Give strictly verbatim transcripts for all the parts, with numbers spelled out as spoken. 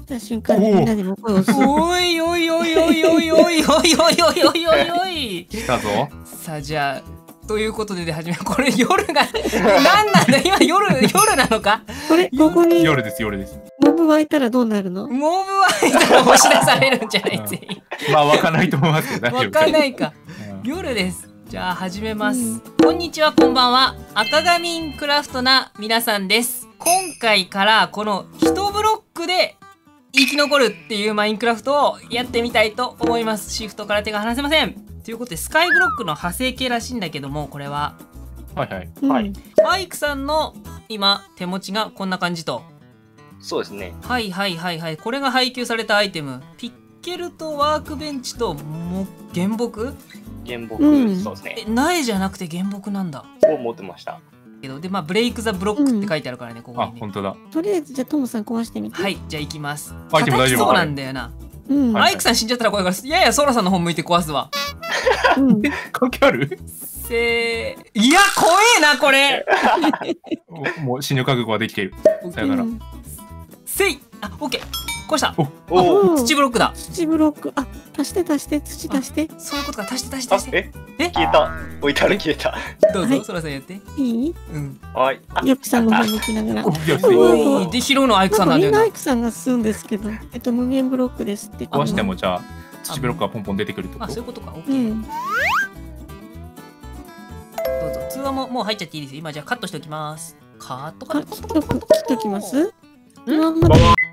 た瞬間にみんなでも声をする。 おいおいおいおいおいおいおいおいおいおいおいおい。 来たぞ。 さあじゃあということでで始めこれ夜が何なんだ今夜夜なのか。 これここに夜です夜です。 モブ湧いたらどうなるの？ モブはいたら押し出されるんじゃない全員。 まあ湧かないと思いますけど大丈夫。 湧かないか。夜です。じゃあ始めます。うん、こんにちはこんばんは。赤ガミンクラフトな皆さんです。今回からこの一ブロックで生き残るっていうマインクラフトをやってみたいと思います。シフトから手が離せません。ということでスカイブロックの派生系らしいんだけども、これははいはいはい、アイクさんの今手持ちがこんな感じと。 そうですね。 はいはいはいはい。これが配給されたアイテム。ピッケルとワークベンチとも原木原木、うん、そうですね。 え苗じゃなくて原木なんだ。 を持ってましたけどでまあブレイクザブロックって書いてあるからね、うん、ここにね。 あ本当だ。 とりあえずじゃあトムさん壊してみて。 はいじゃあ行きます。 アイテム大丈夫。 そうなんだよな。 うん、 アイクさん死んじゃったら怖いからいやいやソラさんの方向いて壊すわ。 うん、 関係ある？ せーいや怖えなこれ。 もう死ぬ覚悟はできている。さよなら。 せいあオッケー壊した。 おお土ブロックだ。 土ブロックあ足して足して土足して。 そういうことか足して足して足して。 ええ消えた。置いてある消えた。 どうぞソラさんやって。 いい？ うん。 はい。 ヨッピさんの方向きながら。 おいで拾うのアイクさんなんだよな。 みんなアイクさんが吸うんですけど、えっと無限ブロックですって。 壊してもじゃあ土ブロックがポンポン出てくるってこと？ あそういうことか。オッケー。どうぞ通話ももう入っちゃっていいですよ。今じゃあカットしておきます。カットカット切っとく切っときます。今まで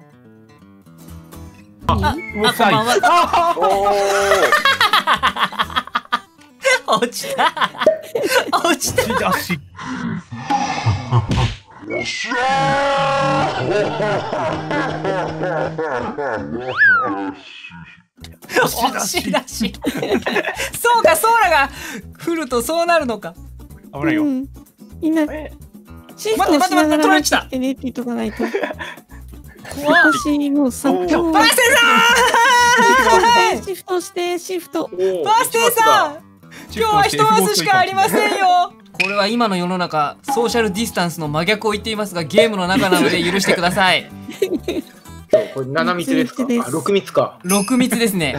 あ、あ、こんばんは。落ちた。落ちた。 押し出し。 押し出し。そうか、ソーラが降るとそうなるのか。 危ないよ。 みんな。シフトをしながら入ってねって言っとかないと。私もうさんびょう。 バースデーさん。 シフトしてシフト。 バースデーさん。今日は一マスしかありませんよ。これは今の世の中ソーシャルディスタンスの真逆を言っていますがゲームの中なので許してください。 これなな密ですか？あろく密か。 ろく密ですね。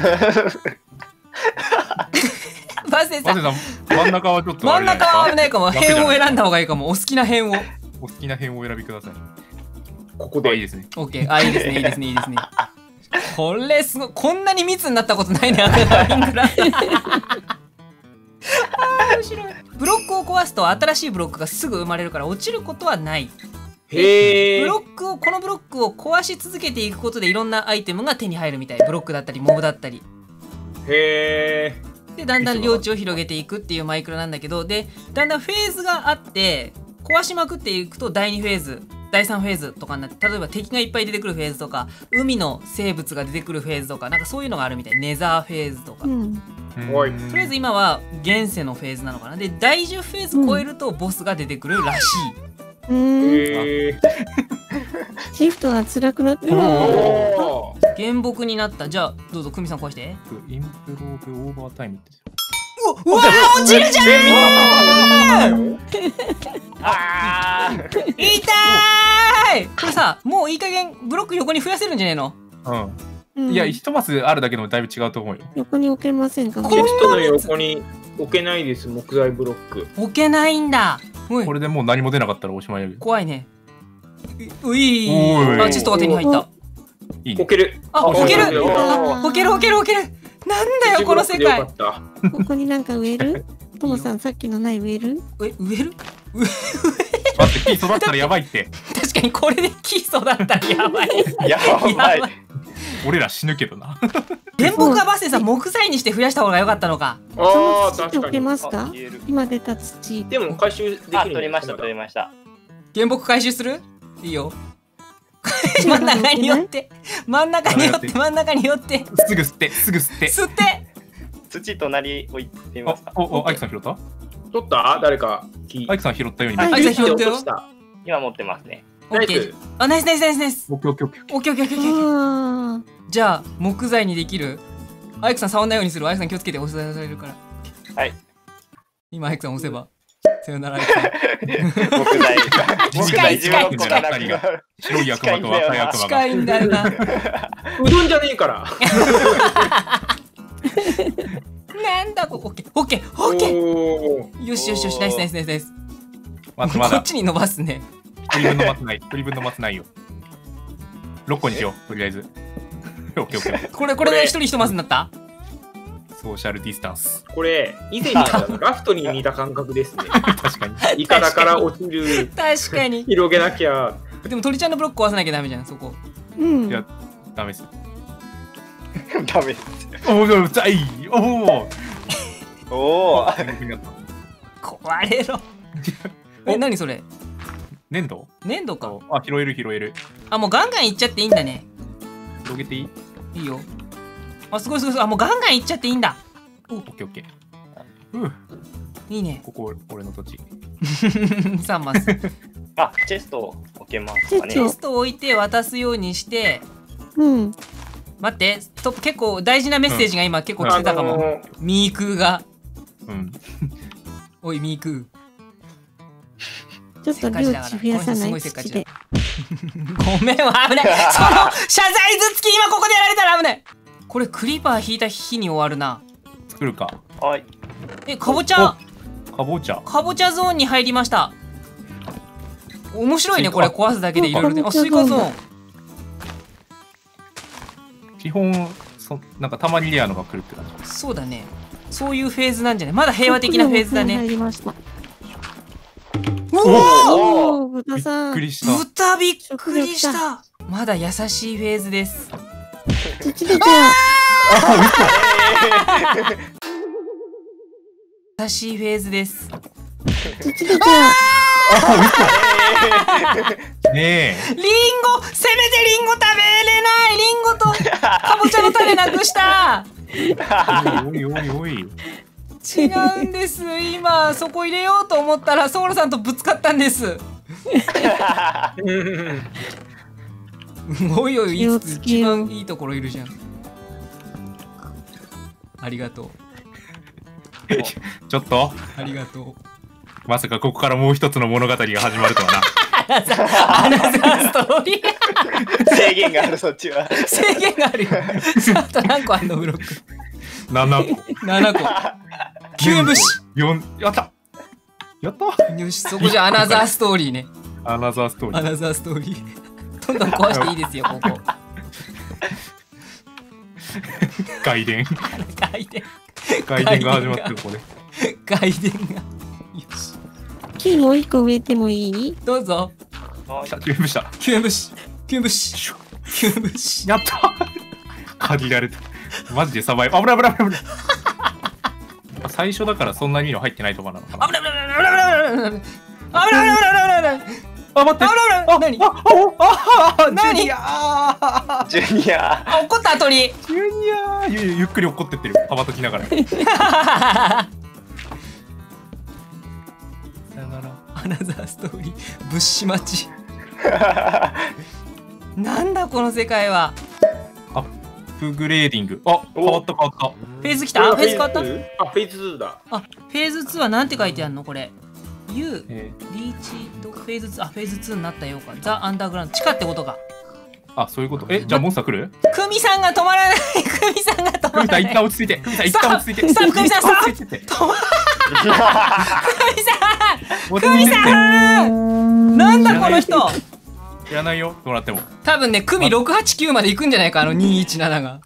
バースデーさん。 真ん中はちょっと真ん中は危ないかも。辺を選んだ方がいいかも。お好きな辺を。 お好きな辺をお選びください。 ここでいいですね。 オッケー、あいいですねいいですねいいですね。これすごいこんなに密になったことないね。面白い。ブロックを壊すと新しいブロックがすぐ生まれるから落ちることはない。 へえ。 ブロックをこのブロックを壊し続けていくことでいろんなアイテムが手に入るみたい。ブロックだったりモブだったり。 へえ。 でだんだん領地を広げていくっていうマイクロなんだけど、でだんだんフェーズがあって壊しまくっていくとだいにフェーズだいさんフェーズとかになって、例えば敵がいっぱい出てくるフェーズとか海の生物が出てくるフェーズとかなんかそういうのがあるみたい。ネザーフェーズとか、うん、 おいとりあえず今は現世のフェーズなのかな。でだいじゅうフェーズ超えるとボスが出てくるらしい。 うん、へーシフトが辛くなってる。 原木になった。じゃあどうぞ久美さん壊して。 インプローブオーバータイムって。 うわー落ちるじゃん。 あー痛い。これさもういい加減ブロック横に増やせるんじゃねえの？ うん。いや一マスあるだけでもだいぶ違うと思うよ。 横に置けませんか？ シフトの横に置けないです。木材ブロック置けないんだ。 これでもう何も出なかったらおしまいやる。 怖いね。ういー。あチェストが手に入った。 いいね。 置ける。 あ置ける。置ける置ける置ける。なんだよこの世界。 ここになんか植える？トモさんさっきのない植える？ え植える？ 待って木育ったらやばいって。 確かにこれで木育ったらやばい。 やばい。 俺ら死ぬけどな。 原木はバスでさ木材にして増やした方が良かったのか。 ああ確かに。置けますか？今出た土。 でも回収できる。 あ取りました取りました。 原木回収する？いいよ。真ん中に寄って真ん中に寄って真ん中に寄ってすぐ吸ってすぐ吸って吸って。 土隣置いてみますか？ おおアイクさん拾った？ 取った？誰かアイクさん拾ったように。 アイクさん拾ったよ。 今持ってますね。 オッケー。あナイスナイスナイスナイス。 オッケーオッケーオッケーオッケーオッケーオッケーオッケー。じゃあ木材にできる。アイクさん触んないようにする。アイクさん気をつけて押されるから。 はい。 今アイクさん押せばさよなら。 木材木材じゅうろっこがなくなる。 白い悪魔と赤い悪魔が。 近いんだよな。 うどんじゃねえから。 なんだここ。オッケーオッケーオッケー。 おーよしよしよし、ナイスナイスナイスナイス。 待ってまだこっちに伸ばすね。 一人分の待つない。一人分の待つないよ。ろっこにしよう。とりあえず。オッケーオッケー。 これこれで一人一マスになった？ ソーシャルディスタンス。 これ以前にあったラフトに似た感覚ですね。 確かに。 イカだから落ちる。 確かに。 広げなきゃ。 でも鳥ちゃんのブロック壊さなきゃダメじゃん、そこ。 うんいや、ダメです。 ダメです。 おお、うざい。おお。 おお。 壊れろ。え、何それ？ 粘土？ 粘土か。 あ、拾える拾える。 あ、もうガンガンいっちゃっていいんだね。 広げていい？ いいよ。あ、すごいすごいすごい。あ、もうガンガンいっちゃっていいんだ。 オッケーオッケー。ういいね。 ここ俺の土地。 さんマス。 あ、チェスト置けますかね。 テストを置いて渡すようにして、 うん待って、ストップ。結構大事なメッセージが今結構来てたかも。 あのーミークーが。 うん。 おい、ミークちょっと領地増やさない土で。 ー。ごめん、危ない。その謝罪頭突き今ここでやられたら危ない。これクリーパー引いた日に終わるな。 作るか。 はい。 え、かぼちゃ、 かぼちゃ。 かぼちゃゾーンに入りました。面白いね、これ壊すだけでいろいろね。あ、 スイカスイカゾーン。 基本そなんかたまにレアのが来るって感じ。 そうだね。そういうフェーズなんじゃない？まだ平和的なフェーズだ入ね。 りました。 うおー！ おお、豚びっさんく。りした。 豚びっくりした。まだ優しいフェーズです。 土でじゃ優しいフェーズです。 土でじゃねえ。 リンゴ、せめてリンゴ食べれない。リンゴとかぼちゃの種なくした。 おいおいおいおい。 違うんです。今そこ入れようと思ったらソウルさんとぶつかったんです。おいおい、いつ一番いいところいるじゃん。ありがとう。 ちょっとありがとう。 まさかここからもう一つの物語が始まるとはな。 アナザー、アナザーストーリー。 制限がある、そっちは。 制限があるよ。あと何個あんのブロック？ ななこ。 ななこ。キューブシ。 よん。やった。やった。 よし、そこじゃアナザーストーリーね。 アナザーストーリー。 アナザーストーリー。どんどん壊していいですよ、ここ。 外伝。 外伝。 外伝が始まってる、ここで。 外伝が。よし。 木もう一個植えてもいい？ どうぞ。 来た、キューブした。 キューブシ。キューブシ。キューブシ。 やった限られた。マジでサバイバル。危ない危ない危ない危ない。最初だからそんなに色入ってないとこなのかな。 危ない危ない危ない危ない危ない危ない危ない危ない危ない。 あ、待って。 あらら、何？ あ、あ、あ、 何？ ジュニアジュニア。 あ、怒った鳥。 ジュニアゆゆっくり怒ってってる。羽ばたきながら。さよなら。 アナザーストーリー、物資待ち。なんだこの世界は。 アップグレーディング。あ、変わった変わった。 フェーズ来た？フェーズ変わった？ あ、フェーズツーだ。 あ、フェーズツーはなんて書いてあるのこれ。U、 えリーチド、フェーズツー、あ、フェーズツーになったようか。ザ・アンダーグラウンド、地下ってことか。 ー、あ、そういうこと。え、じゃあモンスター来る？ クミさんが止まらない。クミさんが止まらない。 クミさん一旦落ち着いて。クミさん一旦落ち着いて。 ストップクミさんストップ落ち着いて。 止まらクミさ落ち着いて。 んなんだこの人。 いらないよ、どうなっても。 多分ね、クミろくはちきゅうまで行くんじゃないか、あのにいちななが。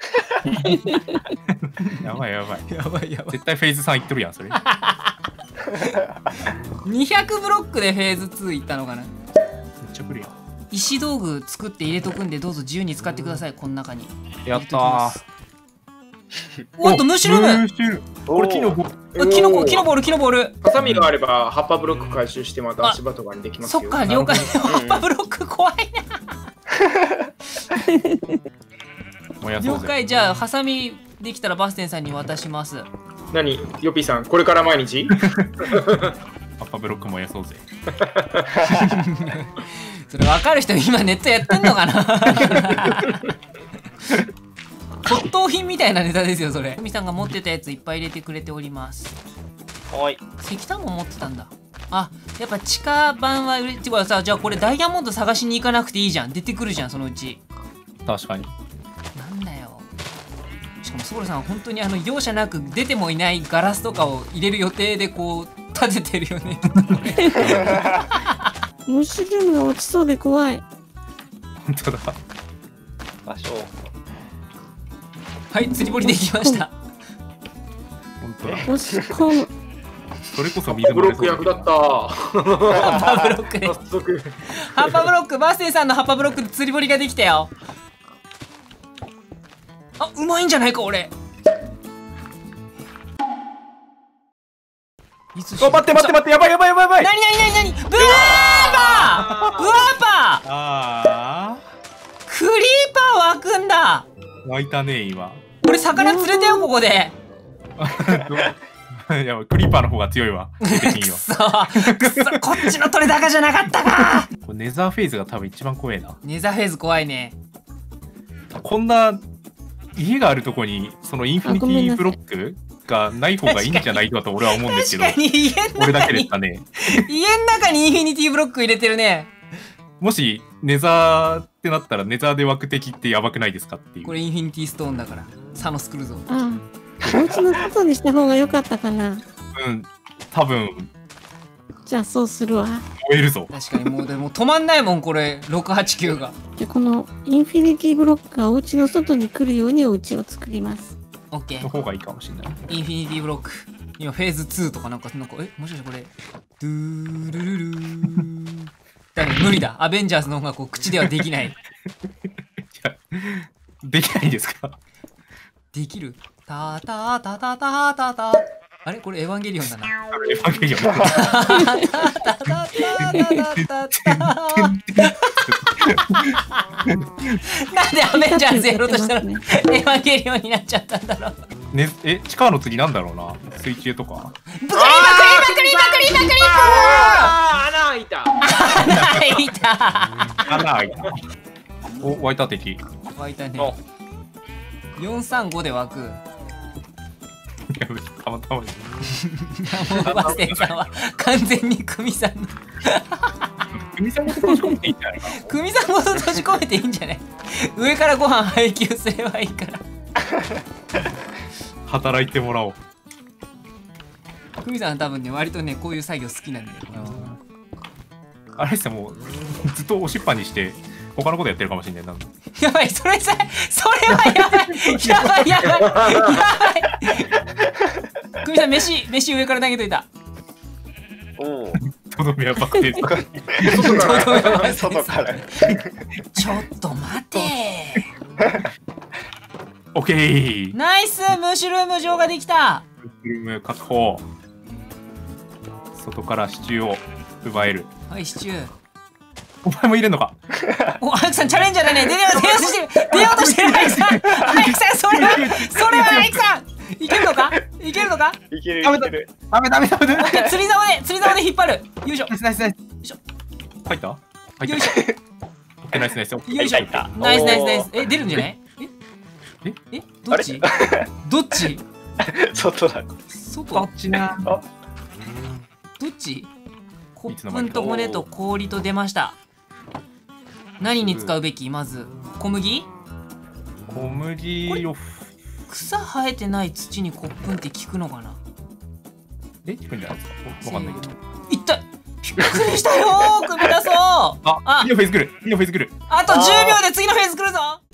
やばいやばい。 やばいやばい。 絶対フェーズさんいっとるやん、それ。めにひゃくブロックでフェーズツー行ったのかな。 っちゃ来るやん。 石道具作って入れとくんで、どうぞ自由に使ってください、この中に。 やったー。 おっと、ムッシュルーム。 ムッシュルーム。これ木の棒。 あキノコ、キノボール、キノボール。 ハサミがあれば葉っぱブロック回収してまた足場とかにできますよ。 そっか、了解。葉っぱブロック怖いな。 燃やそうぜ。 了解、じゃあ、ハサミできたらバステンさんに渡します。 何ヨピーさん、これから毎日葉っぱブロック燃やそうぜ。 それ分かる人今ネットやってんのかな。骨董品みたいなネタですよそれ。ふみさんが持ってたやついっぱい入れてくれております。 はい。 石炭も持ってたんだ。あ、やっぱ地下版は売れてかさ、じゃあこれダイヤモンド探しに行かなくていいじゃん。出てくるじゃんそのうち。 確かに。 なんだよ。しかもソウルさんは本当にあの容赦なく出てもいないガラスとかを入れる予定でこう立ててるよね。 ムッシュルームが落ちそうで怖い。 本当だ。 場所。 はい、釣り堀できました。 本当だ。 押し込む。 それこそ水ブロック漏れそうだ役だった。 葉っぱブロックで。 早速。 葉っぱブロック、バースデーさんの葉っぱブロックで釣り堀ができたよ。あ、うまいんじゃないか俺。いつあ、待って待って待って、やばいやばいやばいやばい。 なになになになに、ブワーパーブワーパーあクリーパー湧くんだ。 ー、湧いたね今。 俺魚釣れたよここで。 いや、クリーパーの方が強いわ。 くそくそ、こっちの取れ高じゃなかったか。 これネザーフェイズが多分一番怖いな。 ネザーフェーズ怖いね。 こんな家があるとこにそのインフィニティブロックがない方がいいんじゃないかと俺は思うんですけど。 確かに家の俺だ中にけですかね。 家の中にインフィニティブロック入れてるね。 もしネザーってなったらネザーで湧く敵ってやばくないですかっていう。 これインフィニティストーンだからサノス来るぞ。 ああ、お家の外にした方が良かったかな。 うん、多分じゃあそうするわ。 燃えるぞ。 確かにもうでも止まんないもんこれろくはちきゅうが。 じゃあこのインフィニティブロックがお家の外に来るようにお家を作ります。 オッケー。 の方がいいかもしれない。 インフィニティブロック。今フェーズツーとかなんかなんかえもしかしてこれドゥールルルー。多分無理だ。アベンジャーズの音楽を口ではできない。 いや、できないんですか。 できる。タタタタタタタ。あれこれエヴァンゲリオンだな。 エヴァンゲリオン。 タタタタタタタ。なんでアベンジャーズやろうとしたらエヴァンゲリオンになっちゃったんだろう。 ね、え、地下の次なんだろうな。水中とか。 クリーパークリーパークリーパークリーパークリーパあー、穴開いた。 ー。開いた。 穴開いた。お、湧いた敵。 湧いたね。よんさんごで湧く。 いや、たまたま。 もうバステンさんは完全にクミさんのクミさんごと閉じ込めていいんじゃないか。 クミさんごと閉じ込めていいんじゃない。上からご飯配給すればいいから。 働いてもらおう。 クミさんは多分ね割とねこういう作業好きなんだよ。 あれですよ、もうずっと押しっぱにして他のことやってるかもしれないな。 やばい、それさそれはやばいやばいやばいやばい。クミさん飯飯上から投げといた。 おお。 とどめは爆定。 外から。 ちょっと待て。 オッケー。 ナイス、ムッシュルーム状ができた。 ルーム確保。外から支柱を奪える。 はい、シチュー。 お前も入れんのか。 お、アイクさんチャレンジャーだね。出よう出ようとしてる。出ようとしてるアイクさん。アイクさんそれはそれはアイクさん。いけるのか？いけるのか？ いけるいダメだける。 ダメダメダメダメ。 釣り竿で釣り竿で引っ張る。よいしょ。 ナイスナイスナイス。 よいしょ。 入った？入った。 よいしょ。 オッケーナイスナイス。 よいしょ入った。 ナイスナイスナイス。え、出るんじゃない？え？ え？ え？どっち？どっち？ 外だ。 外？ ちな。 どっち？コップンと骨と氷と出ました。何に使うべき？まず小麦？ 小麦を。 草生えてない土にコップンって効くのかな？ え、効くんじゃないですか。わかんないけど。 いった。びっくりしたよー。組み出そう。 あ、次のフェーズ来る。次のフェーズ来る。 あとじゅうびょうで次のフェーズ来るぞ。